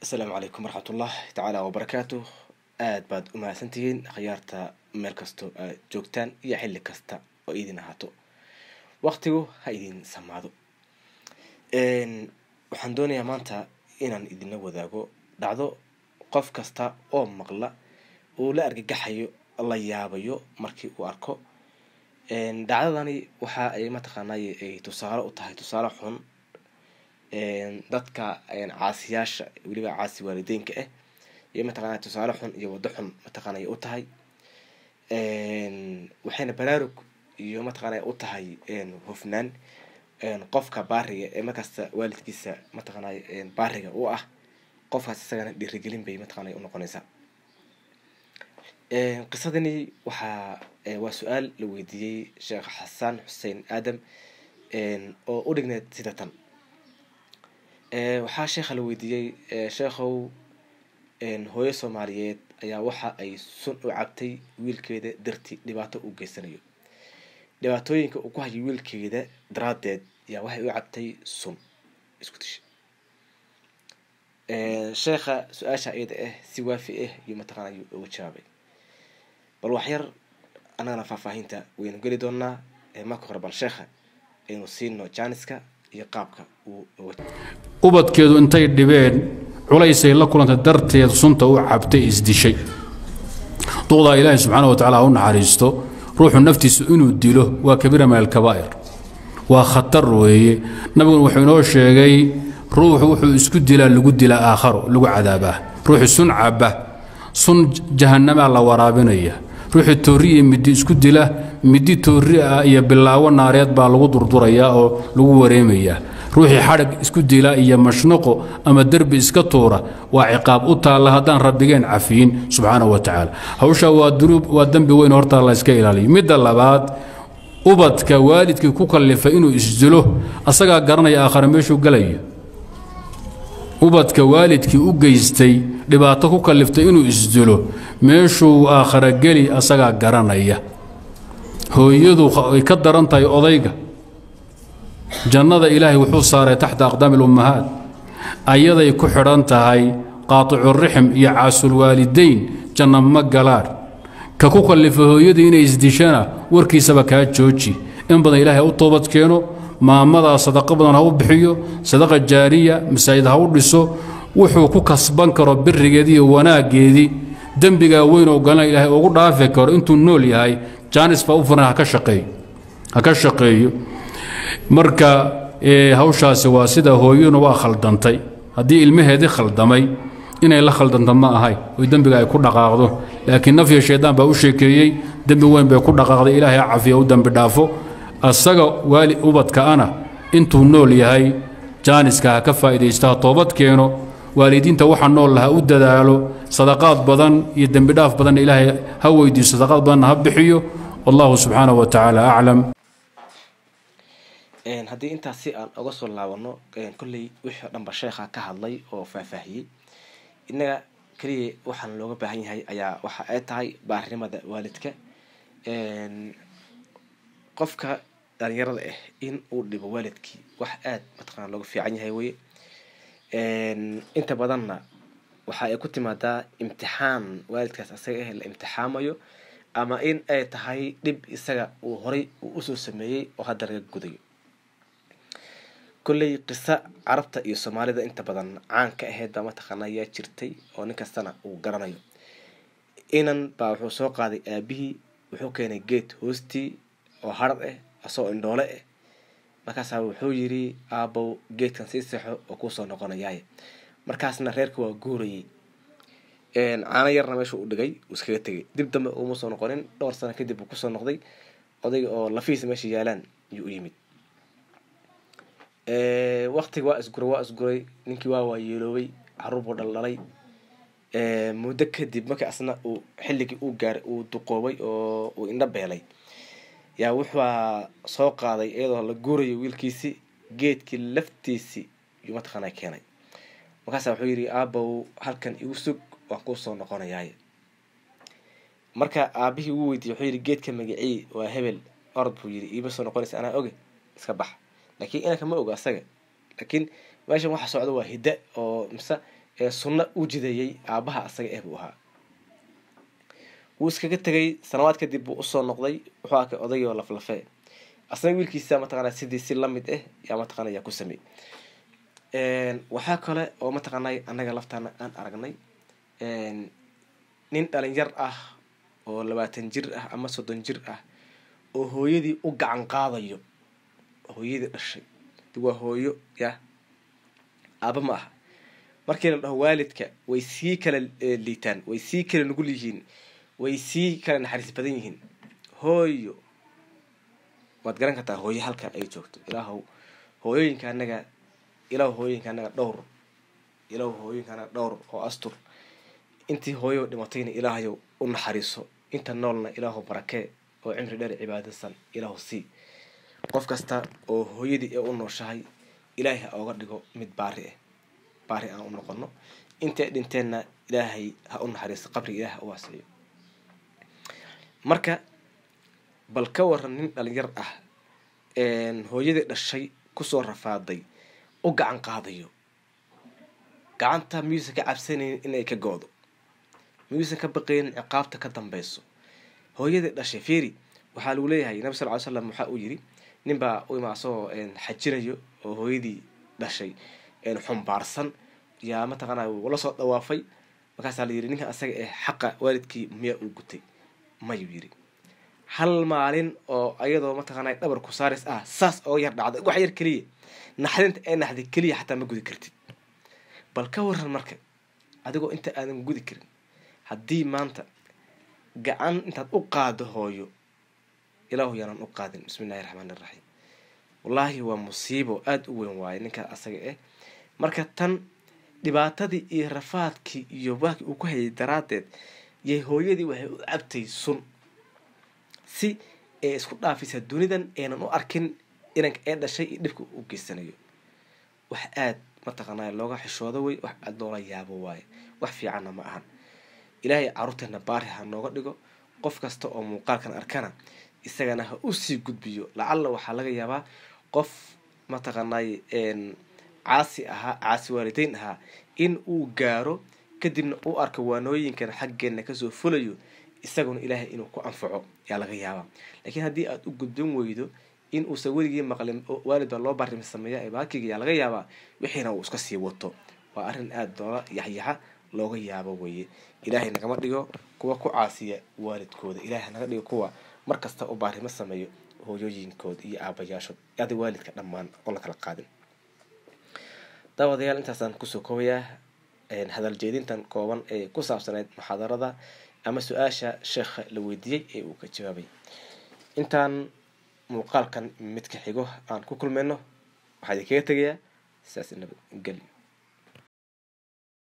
السلام عليكم ورحمة الله تعالى وبركاته. aad baad u mahadsantihiin khiyaarta meel kasto aad joogtaan iyo xilli kasta oo idin ahaato waqtigu ha idin samaado. waxaan doonayaa maanta inaan idinla wadaago dhacdo qof kasta oo maqla uu la argagaxayo la yaabayo markii uu arko. dhacdadani waxa ay mataqaanay ay tusaale u tahay tusaale xun dadka caasiyaasha waliba caasi waalideynka ah iyo mataqaanaa tusaale xun iyo wado xun mataqaanay u tahay waxayna baraarug iyo mataqaanaa u tahay hufnaan qofka baariga ee markasta waalidkiisa mataqaanaa baariga u ah qofkaas isagana dhiirigelin bay mataqaanaa u noqonaysaa. qisadani waa su-aal la weydiiyey sheekh xasan xuseen aadam oo u dhigneed sida tan. waxaa sheekha la weydiiyey sheekhow hooyo Soomaaliyeed ayaa waxa ay sun u cabtay wiilkeeda dartii dhibaato u geysanayo. dhibaatooyinka uu ku hayo wiilkeeda daraadeed ayaa waxay u cabtay sun isku tish. sheekha su-aasha iyada si waafi iyo mataqaanaa ugu jawaabay. bal wax yar anagana faahfaahinta waynu geli doonaa marka hore bal sheekha inuu siino jaaniska iyo qaabka uu ubadkeedu intay dhibeen culaysay la kulanta darteed sunta u cabtay isdishay. duqda ilaahay subxaanahu wa tacaala u naxariisto ruuxu naftiisu inuu dilo waa kabiira min alkabaa'ir, waa khatar weeye. nabiguna wuxuu inoo sheegay ruuxu wuxuu isku dilaa lagu dilaa aakharo lagu cadaabaa. ruuxu sun cabba sun jahannama la waraabinaya. ruuxu toori iyo midi isku dila midi toori ah iyo bilaawo naareed baa lagu durdurayaa oo lagu wareemayaa. ruuxii xadhig isku dila iyo mashnuqo ama derbi iska tuura waa ciqaab u taalla haddaan rabbigeen cafiyin subxaanahu wa tacaala. hawsha waa dunuub, waa dembi weyn horta la iska ilaaliyo. midda labaad, ubadka waalidkii ku kallifay inuu isdilo asagaa garanaya aakhare meeshuu galayo. ubadka waalidkii u geystay dhibaato ku kalliftay inuu isdilo meeshuu aakhare geli asagaa garanaya. hooyadu ay ka daran tahay odayga. jannada ilaahay wuxuu saaray taxta aqdaami lummahaat, ayaday ku xidhan tahay qaaticu rixm iyo caasul waalidayn janna ma galaan. ka ku kallifa hooyadii inay isdishana warkiisaba kaa jooji. in badan ilaahay u toobad keeno, maamadaa sadaqa badan ha u bixiyo, sadaqa jaariya, masaajid ha u dhiso, wuxuu ku kasban karo birigeedii iyo wanaaggeedii dembigaa weyn oo galana ilaahay ugu dhaafi karo intuu nool yahay. jaanis baa u furan ha ka shaqeeyo. marka hawshaasi waa sida hooyaduna waa khaldantay. haddii ilmaheedii khaldamay inay la khaldanta ma ahay oy dembiga ay ku dhaqaaqdo, laakiin nafya shaydaan baa u sheekeeyey dembi weyn bay ku dhaqaaqday. ilaahay ha cafiya u dembi dhaafo. asaga waali ubadka ana intuu nool yahay jaaniska ha ka faa'iidaysta, ha toobad keeno, waalidiinta waxa nool laha u dadaalo, sadaqaad badan iyo dembi dhaaf badan ilaahay ha weydiiyo, sadaqaad badanna ha bixiyo. wallahu subxaanahu wa tacaala aclam. haddii intaas si aan uga soo laabano kolley wixii dhanba sheekha ka hadlay oo faahfaahiyey. innaga keliya waxaan looga baahan yahay ayaa waxa ay tahay baarinimada waalidka. qofka dhalinyarada in uu dhibo waalidkii wax aad mataqaana looga fiican yahay weye. inta badanna waxa ay ku timaadaa imtixaan waalidkaas asaga la imtixaamayo, ama in ay tahay dhib isaga uu horay usoo sameeyey oo hadda laga gudayo. kolley qisa carabta iyo soomaalida inta badan caan ka ahayd baa mataqaana ayaa jirtay oo nin kastana uu garanayo. inan baa wuxuu soo qaaday aabihii, wuxuu keenay geed hoostii oo harad asoo indhoole markaasaa wuxuu yidhi aabow geedkan sii seexo oo kuusoo noqonayaay. markaasna reerka waa guurayey. caano yarna meeshuu u dhigay uu iskaga tegay. dib dambe uma soo noqonin. dhowr sano kadib uu kusoo noqday odayga oo lafihiisa meesha yaalaan ayuu u yimid. waqtiga waa isguray. ninkii waa yeeloobay, caruur buu dhaldhalay. muddo kadib markii asna uu xilligii uu gaaray uu duqoobay oo uu indho beelay yaa wuxuu soo qaaday iyadoo la guurayo wiilkiisii geedkii laftiisii yuu mataqaanaa keenay. markaasaa wuxuu yidhi aabow halkan igu sug waan kuu soo noqonayaay. marka aabihii uu weydiiyey wuxuu yidhi geedka magacii waa hebel. orod buu yidhi iima soo noqonaysa anaa oge iska bax. laakiin inanka ma oga asaga. laakiin meeshan waxa socda waa hidda oo mise sunno u jideeyey aabaha asaga buu ahaa. wuu iskaga tegay sanawaad kadib buu usoo noqday, wuxuu arkay odayoo laflafe asna wiilkiisa mataqaanaa sidii si lamid yaa mataqaana yaa ku sameey. waxaa kale oo mataqaanay anaga laftaana aan aragnay nin dhalinyar ah oo 20 jir ah ama 30 jir ah oo hooyadii u gacan qaadayo, hooyadii dhashay waa hooyo ya aaba ma aha. markii la dhaho waalidka way sii kala liitaan, way sii kala nugul yihiin, way sii kala naxariis badan yihiin. hooyo waad garan kartaa hooyo halka ay joogto. ilaahow hooyooyinka anaga dhowr oo astur. intii hooyo dhimatayna ilaahayow u naxariiso, inta noolna ilaahow barakee oo cimri dheer cibaadaysan ilaahow sii. qof kasta oo hooyadii u nooshahay ilaahay ha ooga dhigo mid baari aan u noqono. intay dhinteenna ilaahay ha u naxariiso, qabriga ilaahay ha u waasiyo. marka bal ka waran nin dhalinyar ah hooyadii dhashay kusoo rafaaday u gacan qaadayo, gacanta miyuusan ka cabsanayn inay ka goodo, miyuusan ka baqayn ciqaabta ka dambeyso. hooyadii dhashay fiiri waxaa lagu leeyahay nabi sal ly slam waxaa uu yiri ninbaa u imaasoo xajinayo oo hooyadii dhashay xumbaarsan yaa mataqaanaa la soo dhawaafay. markaasaa la yiri ninkan asaga xaqa waalidkii miyaa uu gutay? mayuu yiri. hal maalin oo ayadoo mataqaanaa dhabar ku saaris ah saas oo yar dhacday, wax yar keliya naxdinta ee naxday keliya xataa ma gudi kartid. bal ka waran marka adigoo inta aadan gudi karin haddii maanta gacan intaad u qaado hooyo, ilaahu yaanaan u qaadin. bismillahi raxmaani raxiim. wallaahi waa musiibo aada u weyn waaye ninkaa asaga marka tan dhibaatadii iyo rafaadkii iyo waakii uu ku hayay daraaddeed yay hooyadii waxay u cabtay sun si ee isku dhaafisa dunidan aynan u arkin inanka ee dhashay iyo dhibka u geysanayo. wax aad mataqaanaa looga xishoodo wey, wax aad loola yaabo waaye, wax fiicanna ma ahan. ilaahay caruurteena baari ha nooga dhigo. qof kasta oo muuqaalkan arkana isagana ha usii gudbiyo. lacalla waxaa laga yaabaa qof mataqaanay caasi waalideyn ahaa in uu gaaro kadibna uu arko waanooyinkan xaggeena kasoo fulayo, isaguna ilaahay inuu ku anfaco yaa laga yaabaa. laakiin haddii aad u gudbin weydo in uusan weligii maqlin waalid baa loo barimi sameeya ee baakiga yaa laga yaabaa wixiina uu iska sii wato. waa arrin aada loola yaxyaxa looga yaabo weye. ilaahay nagama dhigo kuwa ku caasiya waalidkooda, ilaahay naga dhigo kuwa markasta u baarimo sameeyo hooyooyinkooda iyo aabayaashood ada waalidka dhammaan oon la kala qaadin. daawadayaal intaasaan kusoo koobayaa hadal jeedintan kooban ee ku saabsaneyd muxaadarada ama su-aasha sheekha la weydiiyey ee uu ka jawaabay. intaan muuqaalkan midka xigo aan ku kulmayno waxaa idinkaga tegayaa sidaas nabadgelyo.